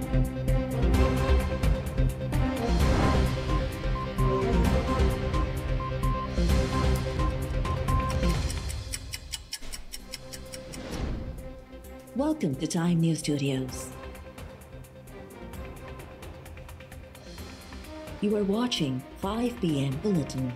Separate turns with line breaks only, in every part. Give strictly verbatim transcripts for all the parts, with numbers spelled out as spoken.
Welcome to Time News Studios. You are watching five p m Bulletin.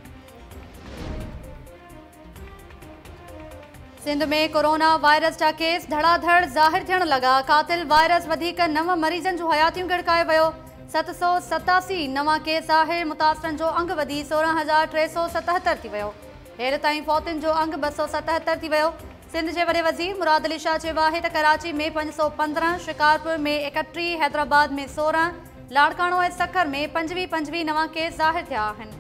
Sindh में corona virus जा case धड़ाधड़ ज़ाहिर थियण लगा। कातिल वायरस वधीक नव मरीजन जो हयातियूं गिड़काए वियो। सत सौ सतासी नवा केस आहे। मुतासिरन जो अंग वधी सोरहं हज़ार टे सौ सतहत्तर थी वियो। हेर ताईं फौतिन जो अंग ॿ सौ सतहत्तर थी वियो। सिंध के वॾे वज़ीर मुराद अली शाह चयो आहे त कराची में पंज सौ पंद्रहं, शिकारपुर में एकटीह, हैदराबाद में सोरहं, लाड़काणो ऐं सखर में पंजवीह पंजवीह नवा केस ज़ाहिर थिया आहिनि।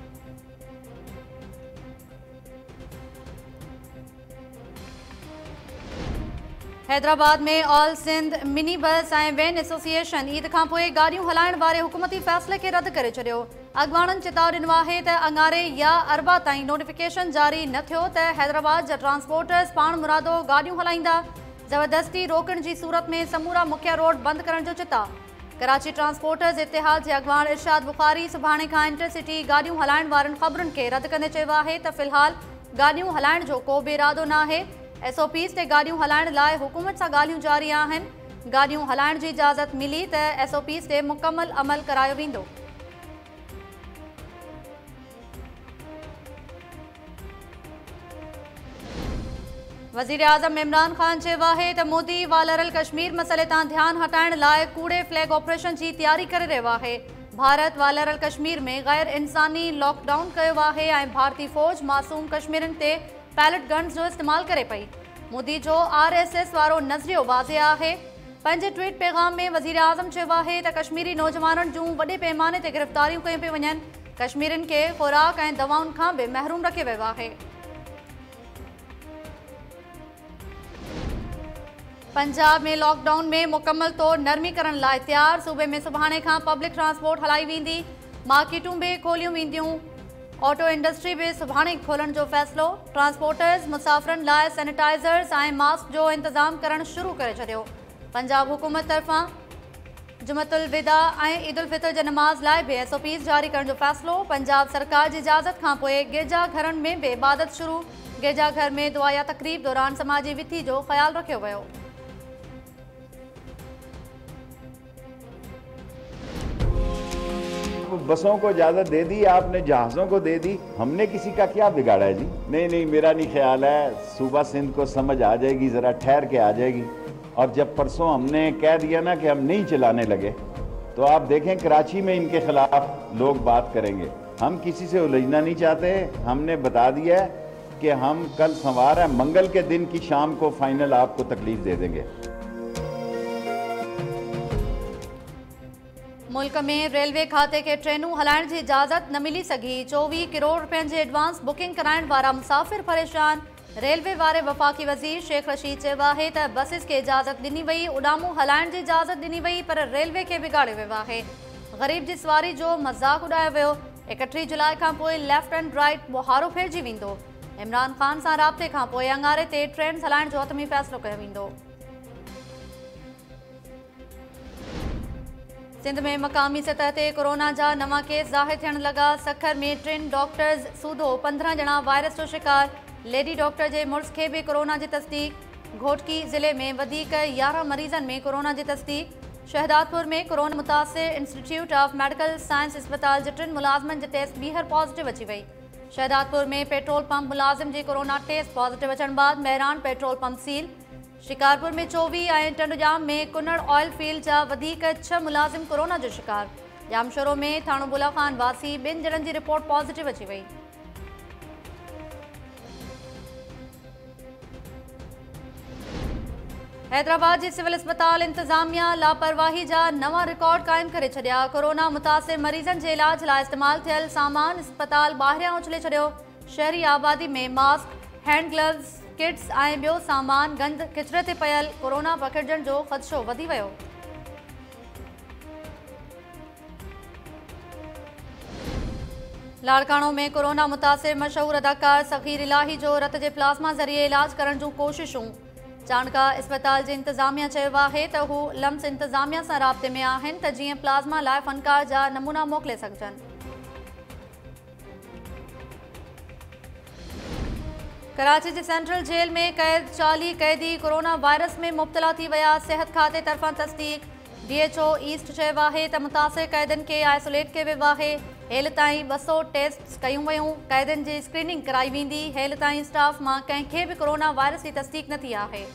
हैदराबाद में ऑल सिंध मिनी बस ऐं वैन एसोसिएशन ईद खां पोइ गाॾियूं हलाइण वारे हुकूमती फ़ैसिले खे रद्द करे छॾियो। अॻवाननि चेताव ॾिनो आहे त अङारे या अरबा ताईं नोटिफिकेशन जारी न थियो त हैदराबाद जा ट्रांसपोर्टर्स पाण मुरादो गाॾियूं हलाईंदा। ज़बरदस्ती रोकण जी सूरत में समूरा मुख्य रोड बंदि करण जो चिता। कराची ट्रांसपोर्टर्स इतिहाद जे अॻवान इरशाद बुखारी सुभाणे खां इंटरसिटी गाॾियूं हलाइण वारनि ख़बरुनि खे रद्द कंदे चयो आहे त फ़िलहाल गाॾियूं हलाइण जो को बि इरादो न आहे। एसओपीस ते गाॾियूं हलाइण लाइ हुकूमत सां ॻाल्हियूं जारी आहिनि। गाॾियूं हलाइण जी इजाज़त मिली त एसओपीस ते मुकमल अमल करायो वेंदो। वज़ीर आज़म इमरान ख़ान चयो आहे त मोदी वालरल कश्मीर मसइले तां ध्यानु हटाइण लाइ कूड़े फ्लैग ऑपरेशन जी तयारी करे रहियो आहे। भारत वालरल कश्मीर में गैर इंसानी लॉकडाउन कयो आहे ऐं भारतीय फ़ौज मासूम कश्मीरनि ते पैलेट गन्स जो इस्तेमाल करे पई। मोदी जो आर एस एस वारो नज़रियो वाज़े आहे। पंहिंजे ट्वीट पैगाम में वज़ीर आज़म चयो आहे त कश्मीरी नौजवाननि जूं वॾे पैमाने ते गिरफ़्तारियूं कयूं पियूं वञनि। कश्मीरियुनि खे खुराक ऐं दवाउनि खां बि महरूम रखियो वियो आहे। पंजाब में लॉकडाउन में मुकम्मल तौर नरमी करण लाइ तयार। सूबे में सुभाणे खां पब्लिक ट्रांसपोर्ट हलाई वेंदी। मार्केटूं बि खोलियूं वेंदियूं। ऑटो इंडस्ट्री भी सुभाणे खोलण जो फ़ैसिलो। ट्रांसपोर्टर्स मुसाफ़िरनि लाइ सैनिटाइज़र्स ऐं मास्क जो इंतज़ाम करण शुरू करे छॾियो। पंजाब हुकूमत तरफ़ां जुमतुल विदा ऐं ईद उल फितर जे नमाज़ लाइ भी एसओपीस जारी करण जो फ़ैसिलो। पंजाब सरकार जी इजाज़त खां पोइ गिरजा घरनि में भी इबादत शुरू। गिरजा घर में दुआ या तक़रीब दौरान समाजी विथी जो ख़्याल रखियो वियो।
बसों को इजाज़त दे दी आपने, जहाज़ों को दे दी, हमने किसी का क्या बिगाड़ा है जी? नहीं नहीं, मेरा नहीं ख्याल है। सूबा सिंध को समझ आ जाएगी, ज़रा ठहर के आ जाएगी। और जब परसों हमने कह दिया ना कि हम नहीं चलाने लगे, तो आप देखें कराची में इनके खिलाफ लोग बात करेंगे। हम किसी से उलझना नहीं चाहते। हमने बता दिया है कि हम कल संवार है, मंगल के दिन की शाम को फाइनल आपको तकलीफ दे देंगे।
मुल्क में रेलवे खाते के ट्रेनूं हलाइण जी इजाज़त न मिली सघी। चोवीह करोड़ रुपयनि जी एडवांस बुकिंग कराइण वारा मुसाफ़िर परेशान। रेलवे वारे वफ़ाक़ी वज़ीर शेख रशीद चयो आहे त बसिस खे इजाज़त ॾिनी वई, उॾामूं हलाइण जी इजाज़त ॾिनी वई, पर रेलवे खे बिगाड़ियो वियो आहे। ग़रीब जी सवारी जो मज़ाक़ उॾायो वियो। एकटीह जुलाई खां पोइ लेफ्ट एंड राइट बुहारो फेरजी वेंदो। इमरान ख़ान सां राब्ते खां पोइ अंगारे ते ट्रेन हलाइण जो हतमी फ़ैसिलो कयो वेंदो। सिंध में मक़ामी सतह ते कोरोना जा नवा केस ज़ाहिर थियण लॻा। सखर में टिन डॉक्टर्स सूधो, पंद्रहं ॼणा वायरस जो शिकार। लेडी डॉक्टर जे मुड़ुस खे बि कोरोना जी तस्दीक। घोटकी ज़िले में वधीक यारहं मरीज़नि में कोरोना जी तस्दीक। शहदादपुर में कोरोना मुतासिर इंस्टीट्यूट ऑफ मेडिकल साइंस अस्पताल जे टिन मुलाज़िमनि जे टेस्ट ॿीहर पॉज़िटिव अची वई। शहदादपुर में पेट्रोल पंप मुलाज़िम जे कोरोना टेस्ट पॉज़िटिव अचण बाद Mehran petrol pump seal. Shikarpur में चोवीह ऐं टंडजाम में कुनड़ ऑयल फील्ड जा वधीक छह मुलाज़िम कोरोना जो शिकार। जामशोरो में थाणो बुला खान वासी ॿिनि ॼणनि जी रिपोर्ट पॉज़िटिव अची वई। हैदराबाद जी सिविल अस्पताल इंतज़ामिया लापरवाही जा नवा रिकॉर्ड क़ाइम करे छॾिया। कोरोना मुतासिर मरीज़नि जे इलाज लाइ इस्तेमाल थियल सामान अस्पताल ॿाहिरियां उछले छॾियो। शहरी आबादी में मास्क, हैंड ग्लव्स, किट्स ऐं ॿियो सामान गंद किचिरे ते पयल। कोरोना पकिड़जण जो ख़दशो वधी वियो। लाड़काणो में कोरोना मुतासिर मशहूर अदाकार सग़ीर इलाही जो रत जे प्लाज़्मा ज़रिए इलाज करण जूं कोशिशूं। चाणका अस्पताल जे इंतजामिया चयो आहे त हू लम्स इंतजामिया सां राब्ते में आहिनि त जीअं प्लाज़्मा लाइ फनकार जा नमूना मोकिले सघजनि। कराची जे सेंट्रल जेल में कैद चालीह कैदी कोरोना वायरस में मुब्तला थी विया। सिहत खाते तरफ़ां तस्दीक। डीएचओ ईस्ट चयो आहे त मुतासिर कैदनि खे आइसोलेट कयो वियो आहे। हेल ताईं ॿ सौ टेस्ट कयूं वयूं। कैदनि जी स्क्रीनिंग कराई वेंदी। हेल ताईं स्टाफ मां कंहिंखे बि कोरोना वायरस जी तस्दीक न थी आहे।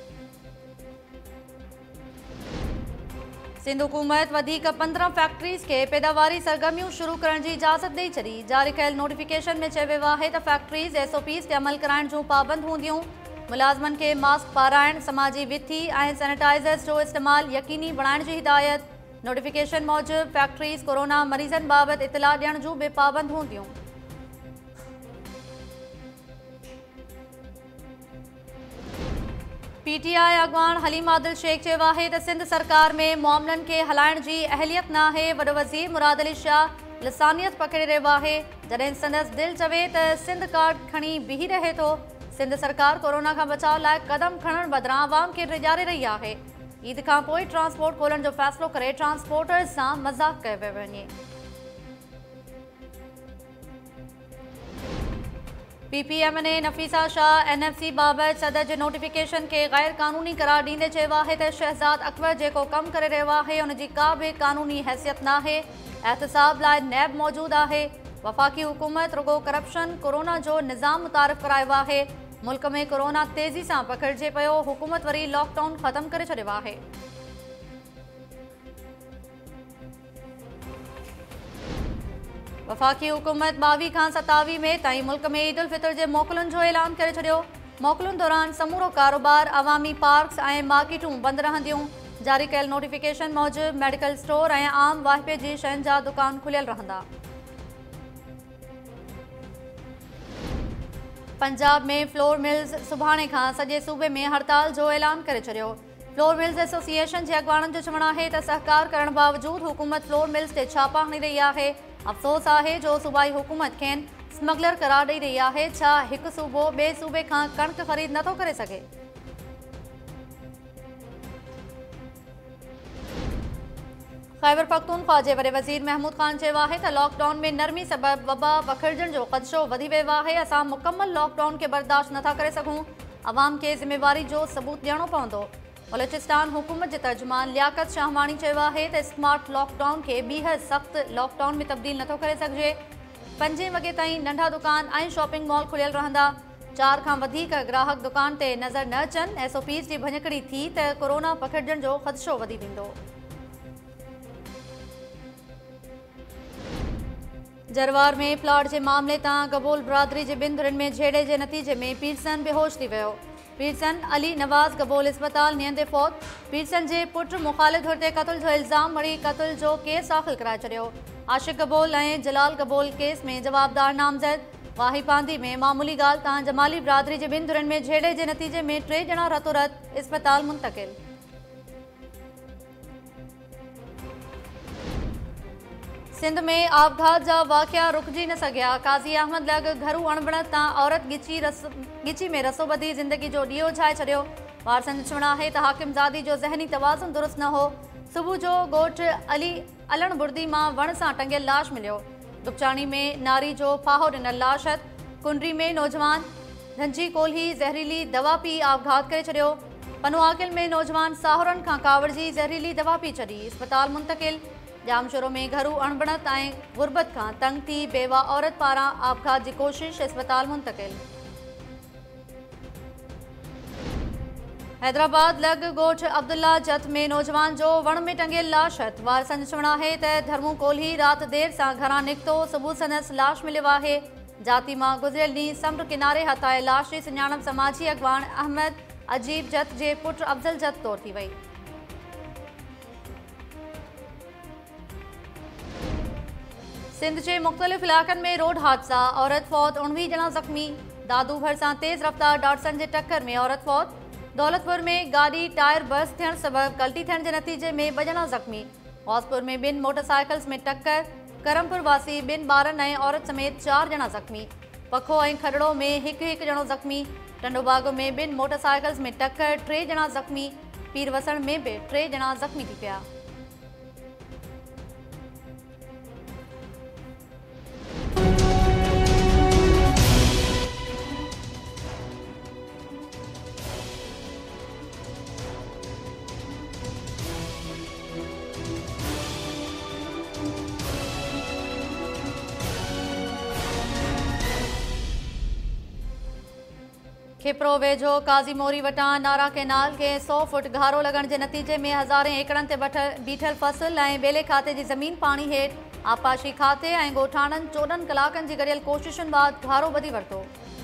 सिंध हुकूमत वधीक पंद्रहं फैक्ट्रीज़ खे पैदावारी सरगर्मियूं शुरू करण जी इजाज़त ॾेई छॾी। जारी कयल नोटिफिकेशन में चयो वियो आहे त फैक्ट्रीज़ एसओपीज़ ते अमल कराइण जूं पाबंद हूंदियूं। मुलाज़िमनि खे मास्क पाराइण, समाजी विथी ऐं सैनिटाइज़र्स जो इस्तेमाल यकीनी बणाइण जी हिदायत। नोटिफिकेशन मूजिबि फैक्ट्रीज़ कोरोना मरीज़नि बाबति इतला ॾियण जूं बि पाबंद हूंदियूं। पीटीआई अॻवान हलीम आदिल शेख चयो आहे त सिंध सरकार में मामलनि खे हलाइण जी अहलियत न आहे। वॾो वज़ीर मुराद अली शाह लिसानियत पकड़े रहियो आहे। जॾहिं संदसि दिलि चवे त सिंध कार्ड खणी बीही रहे थो। सिंध सरकार कोरोना खां बचाव लाइ क़दम खणण बदिरां आवाम खे रिॼारे रही आहे। ईद खां पोइ ट्रांसपोर्ट खोलण जो फ़ैसिलो करे ट्रांसपोर्टर्स सां मज़ाक़ कयो पियो वञे। पीपीएम ने नफ़ीसा शाह एनएफसी बाबति सदर जे नोटिफिकेशन खे गैर क़ानूनी करार ॾींदे चयो आहे त शहज़ाद अकबर जेको कमु करे रहियो आहे उन जी का बि क़ानूनी हैसियत न आहे। एहतसाब लाइ नैब मौजूदु आहे। वफ़ाक़ी हुकूमत रुगो करप्शन कोरोना जो निज़ाम मुतारिफ़ करायो आहे। मुल्क में कोरोना तेज़ी सां पखिड़िजे पियो। हुकूमत वरी लॉकडाउन ख़त्म करे छॾियो आहे। वफ़ाक़ी हुकूमत ॿावीह खां सतावीह में ताईं मुल्क में ईद उल फितर जे मोकलुनि जो ऐलान करे छॾियो। मोकलुनि दौरान समूरो कारोबार, अवामी पार्क्स ऐं मार्केटूं बंदि रहंदियूं। जारी कयल नोटिफिकेशन मूजिबि मेडिकल स्टोर ऐं आम वाहिपे जी शयुनि जा दुकान खुलियल रहंदा। पंजाब में फ्लोर मिल्स सुभाणे खां सॼे सूबे में हड़ताल जो ऐलान करे छॾियो। फ्लोर मिल्स एसोसिएशन जे अॻवाननि जो चवणु आहे त सहकार करण बावजूदि हुकूमत फ्लोर मिल्स ते छापा हणी रही आहे। अफ़सोस आहे जो सूबाई हुकूमत खेनि स्मगलर करार ॾेई रही आहे। छा हिकु सूबो ॿिए सूबे खां कणिक ख़रीद नथो करे सघे? ख़ैबर पख्तूनख्वा जे वॾे वज़ीर महमूद ख़ान चयो आहे त लॉकडाउन में नरमी सबबि वबा पखिड़जण जो ख़दशो वधी वियो आहे। असां मुकमल लॉकडाउन खे बर्दाश्त नथा करे सघूं। अवाम खे ज़िम्मेवारी जो सबूत ॾियणो पवंदो। बलोचिस्तान हुकूमत जे तर्जुमान लियाकत शाहवाणी चयो आहे त स्मार्ट लॉकडाउन खे ॿीहर सख़्त लॉकडाउन में तब्दील नथो करे सघिजे। पंजे वॻे ताईं नंढा दुकान ऐं शॉपिंग मॉल खुलियल रहंदा। चार खां वधीक ग्राहक दुकान ते नज़र न अचनि। एसओपीज़ जी भञकड़ी थी त कोरोना पखिड़जण जो ख़दशो वधी वेंदो। जरवार में प्लाट जे मामले तां गबोल बिरादरी जे ॿिनि धुरनि में झेड़े जे नतीजे में पीरसन बेहोश थी वियो। पीरसन अली नवाज़ गबोल अस्पताल निहंदे फौत। पीरसन जे पुट मुख़ालिफ़ धुर ते क़त्ल जो इल्ज़ाम मड़ी क़त्ल जो केस दाख़िल कराए छॾियो। आशिक़ गबोल ऐं जलाल गबोल केस में जवाबदार नामज़द। वाही पांदी में मामूली ॻाल्हि तां जमाली बिरादरी जे ॿिनि धुरनि में झेड़े जे नतीजे में टे ॼणा रतो रत अस्पताल मुंतक़िल। सिंध में आपघात जा वाक़िया रुकजी न सघिया। काज़ी अहमद लॻ घरू अणबणत तां औरत गिची रस गिची में रसो ॿधी ज़िंदगी जो ॾीओ ठाहे छॾियो। वारसनि जो चवणु आहे त हाकिमज़ादी जो ज़हनी तवाज़ुन दुरुस्त न हो। सुबुह जो ॻोठ अली अलण बुर्दी मां वण सां टंगियल लाश मिलियो। दुपचाणी में नारी जो फाहो ॾिनल लाशत। कुंडरी में नौजवान धंजी कोल्ही ज़हरीली दवा पी आपघात करे छॾियो। पनुआकिल में नौजवान साहुरनि खां कावड़जी ज़हरीली दवा पी छॾी, अस्पताल मुंतक़िल। जामशोरो में घरू अणबणत ऐं गुरबत खां तंग थी बेवा औरत पारां आपघात जी कोशिश, अस्पताल मुंतक़िल। हैदराबाद लॻ ॻोठ अब्दुल्ला जत में नौजवान जो वण में टंगियल लाशत। वारसनि जो चवणु आहे त धर्मू कोल्ही राति देरि सां घरां निकितो। सुबुह संदसि लाश मिलियो आहे। जाती मां गुज़िरियल ॾींहुं समुंड किनारे हथाए लाश जी सुञाणप समाजी अॻवान अहमद अजीब जत जे पुट अफ़ज़ल जत तौर थी वई। सिंध जे मुख़्तलिफ़ इलाक़नि में रोड हादसा, औरत फौत, उणिवीह ॼणा ज़ख़्मी। दादू भर सां तेज़ रफ़्तार डाटसन जे टक्कर में औरत फौत। दौलतपुर में गाॾी टायर बर्स्ट थियण सबबि गलती थियण जे नतीजे में ॿ ॼणा ज़ख़्मी। हौसपुर में ॿिनि मोटरसाइकिल्स में टक्कर। करमपुर वासी ॿिनि ॿारनि ऐं औरत समेत चार ॼणा ज़ख़्मी। पखो ऐं खरड़ो में हिकु हिकु ॼणो ज़ख़्मी। टंडोबाग में ॿिनि मोटरसाइकिल्स में टक्कर, टे ॼणा ज़ख़्मी। पीरवसण में भी टे ॼणा ज़ख़्मी थी पिया। खिपरो वेझो काज़ी मोरी वटां नारा केनाल के सौ फुट घारो लगण के नतीजे में हज़ारे एकड़न ते बीठल फसल ऐं बेले खाते की ज़मीन पानी हेठ। आपाशी खाते ऐं ॻोठाणनि चोॾहनि कलाकनि जी गरियल कोशिशुनि बाद घारो ॿधी वरितो।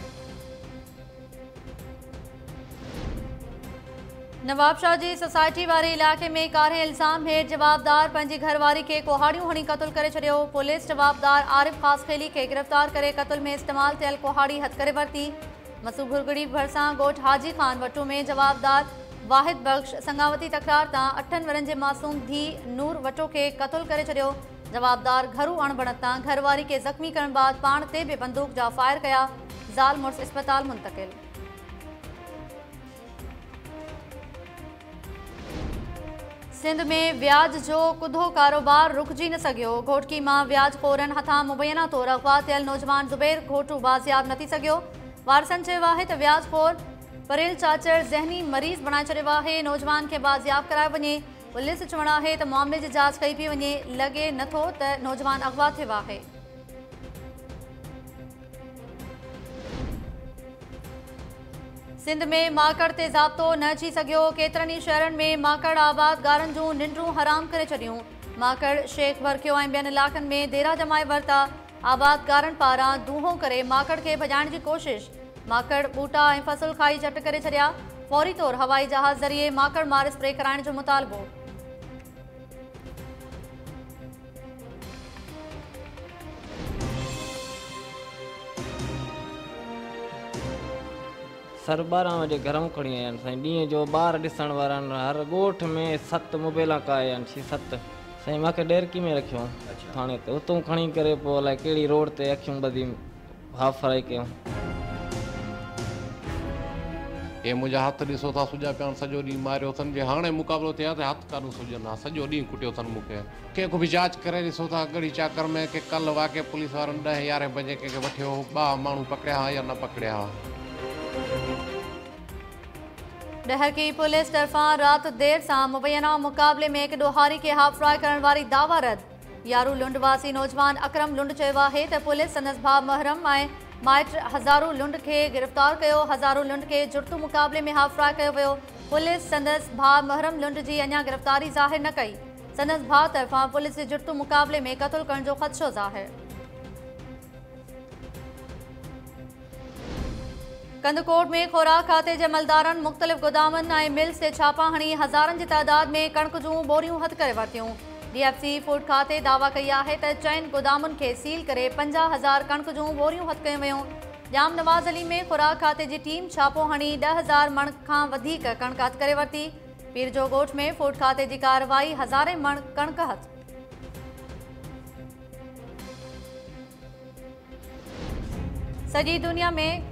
नवाबशाह जी सोसाइटी वारे इलाके में कारे इल्ज़ाम हेठि जवाबदार पंहिंजी घरवारी के कुहाड़ियूं हणी क़तल करे छॾियो। पुलिस जवाबदार आरिफ ख़ासखेली के गिरफ़्तार करे क़तल में इस्तेमाल थियल कुहाड़ी हथ करे वरिती। मसूब घुरगड़ी भरिसां ॻोठ हाजी खान वटू में जवाबदार वाहिद बख्श संगावती तकरार तां अठनि वरनि जे मासूम धी नूर वटो के क़तल करे छॾियो। जवाबदार घरू अणबणत तां घरवारी के ज़ख़्मी करण बाद पाण ते बि बंदूक जा फायर कया। ज़ाल मुड़स अस्पताल मुंतकिल। सिंध में व्याज जो कुदो कारोबार रुकजी न सघियो। घोटकी मां व्याज खोरन हथां मुबैना तौर अगवा थियल नौजवान ज़ुबैर घोटू बाज़ियाब न थी सघियो। वारसन चयो आहे त व्याजखोर परेल चाचर ज़हनी मरीज़ बणाए छॾियो आहे। नौजवान खे बाज़ियाब करायो वञे। पुलिस चवणु आहे त मामले जी जांच कई पई वञे। लॻे नथो त नौजवान अगवा थियो आहे। सिंध में माकड़ ते ज़ाब्तो न अची सघियो। केतिरनि ई शहरनि में माकड़ आबादगारनि जूं निंड्रूं हराम करे छॾियूं। माकड़ शेख बरखियो ऐं ॿियनि इलाक़नि में डेरा जमाए वरिता। आबादगारनि पारां दूहों करे माकड़ खे भॼाइण जी कोशिश। माकड़ ॿूटा ऐं फसल खाई झट करे छॾिया। फौरी तौर हवाई जहाज़ ज़रिए माकड़ मार स्प्रे कराइण जो मुतालबो।
सरबारह बजे घरों खणी आया साईं। ॾींहं जो ॿार ॾिसण वारा हर ॻोठ में सत मोबाइल का आया आहिनि। छह सत साईं मूंखे डेरकी में रखियो थाने ते। उतों खणी करे पोइ अलाए कहिड़ी रोड ते अखियूं ॿधी हाफ फ्राई कयूं।
हे मुंहिंजा हथ ॾिसो था सुॼा पिया आहिनि। सॼो ॾींहुं मारियो अथनि। जे हाणे मुक़ाबिलो थिया त हथ काॾूं सुॼनि हा। सॼो ॾींहुं कुटियो अथनि मूंखे। कंहिंखो बि जांच करे ॾिसो था गढ़ी चाकर में की कल्ह वाक़ई पुलिस वारनि ॾह यारहें बजे कंहिंखे वठियो ॿ माण्हू पकड़िया हुआ या न पकड़िया हुआ।
डहरकी पुलिस तरफां रात देर सां मुबैना मुक़ाबले में एक ॾोहारी के हाफ फ्राई करण वारी दावा रद्द। यारू लुंड वासी नौजवान अकरम लुंड चयो आहे त पुलिस संदसि भाउ महरम ऐं माइट हज़ारू लुंड के गिरफ़्तार कयो। हज़ारू लुंड के जुड़तू मुक़ाबले में हाफ फ्राई कयो वियो। पुलिस संदसि भाउ महरम लुंड जी अञा गिरफ़्तारी ज़ाहिर न कई। संदसि भाउ तरफां पुलिस जे जुड़तू मुक़ाबले में क़त्ल करण जो ख़दशो ज़ाहिर। कंदकोट में खुराक खाते जे मलदारनि मुख़्तलिफ़ गोदामनि ऐं मिल्स ते छापा हणी हज़ारनि जी तादाद में कणक जूं बोरियूं हथ करे वरितियूं। डीएफसी फूड खाते दावा कई आहे त चइनि गोदामुनि खे सील करे पंजाह हज़ार कणक जूं बोरियूं हथ कयूं वयूं। जाम नवाज़ अली में खुराक खाते जी टीम छापो हणी ॾह हज़ार मण खां वधीक कणक हथ करे वरिती। पीर जो ॻोठ में फूड खाते जी कार्रवाई हज़ारे मण कणक हथ। सॼी दुनिया में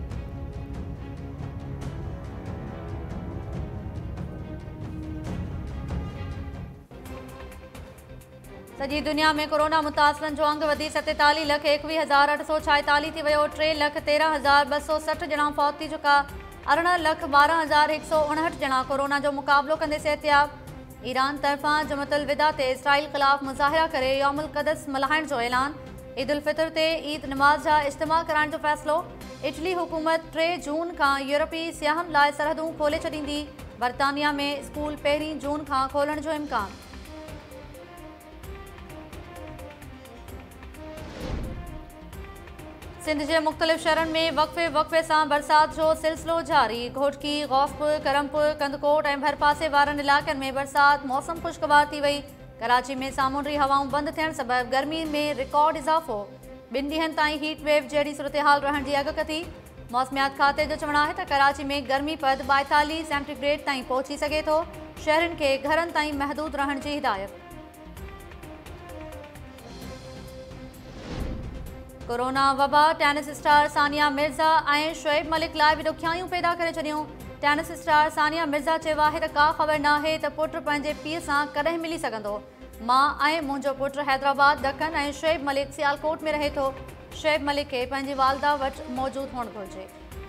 सॼी दुनिया में कोरोना मुतासिरनि जो अंग वधी सतेतालीह लख एकवीह हज़ार अठ सौ छाएतालीह थी वियो। टे लख तेरहं हज़ार ॿ सौ सठ ॼणा फौत थी चुका। अरिड़हं लख ॿारहं हज़ार हिकु सौ उणहठि ॼणा कोरोना जो मुक़ाबिलो कंदे सिहतियाब। ईरान तरफ़ां जुमतुल विदा ते इसराइल ख़िलाफ़ मुज़ाहिरा करे यौमुल क़दस मल्हाइण जो ऐलान। ईद उल फितर ते ईद नमाज़ जा इज्तिमा कराइण जो फ़ैसिलो। इटली हुकूमत टे जून खां यूरोपी सियाहनि लाइ सरहदूं खोले छॾींदी। बर्तानिया में स्कूल पहिरीं जून खां खोलण जो इम्कान। सिंध के मुख़्तलिफ़ शहरनि में वक़फ़े वक़फ़े सां बरसात जो सिलसिलो जारी। घोटकी, गौसपुर, करमपुर, कंदकोट ऐं भरपासे वारनि इलाक़नि में बरसात मौसम ख़ुशगवार थी वई। कराची में सामूंडी हवाऊं बंदि थियण सबबि गर्मी में रिकॉर्ड इज़ाफ़ो। ॿिनि ॾींहंनि ताईं हीट वेव जहिड़ी सूरतहाल रहण जी अॻकथी। मौसमियात खाते जो चवणु आहे त कराची में गर्मी पद ॿाएतालीह सेंटीग्रेड ताईं पहुची सघे थो। शहरनि खे घरनि ताईं महदूद रहण जी हिदायत। कोरोना वबा टेनिस स्टार सानिया मिर्ज़ा ऐं शुएब मलिक लाइ बि ॾुखियायूं पैदा करे छॾियूं। टेनिस स्टार सानिया मिर्ज़ा चयो आहे त का ख़बर नाहे त पुटु पंहिंजे पीउ सां कॾहिं मिली सघंदो। मां ऐं मुंहिंजो पुटु हैदराबाद ॾखण ऐं शुएब मलिक सियालकोट में रहे थो। शुएब मलिक खे पंहिंजी वालदा वटि मौजूदु हुअणु घुरिजे।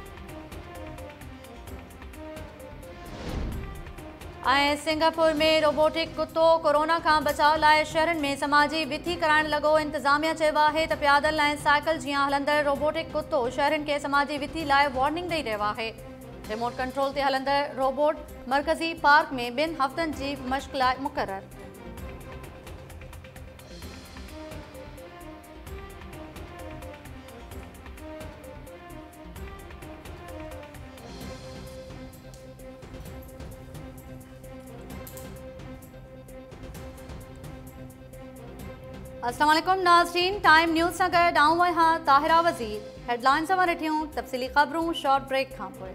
ऐं सिंगापुर में रोबोटिक कुतो कोरोना खां बचाव लाइ शहरनि में समाजी विथी कराइण लॻो। इंतिज़ामिया चयो आहे त प्यादल ऐं साइकिल जीअं हलंदड़ रोबोटिक कुतो शहरनि खे समाजी विथी लाइ वार्निंग ॾेई रहियो आहे। रिमोट कंट्रोल ते हलंदड़ रोबोट मरकज़ी पार्क में ॿिनि हफ़्तनि जी मश्क लाइ मुक़ररु। अस्सलाम वालेकुम नाज़रीन, टाइम न्यूज़ सां गॾु आऊं आहियां ताहिरा वज़ीर। हेडलाइंस सां वठियूं तफ़सीली ख़बरूं शॉर्ट ब्रेक खां पोइ।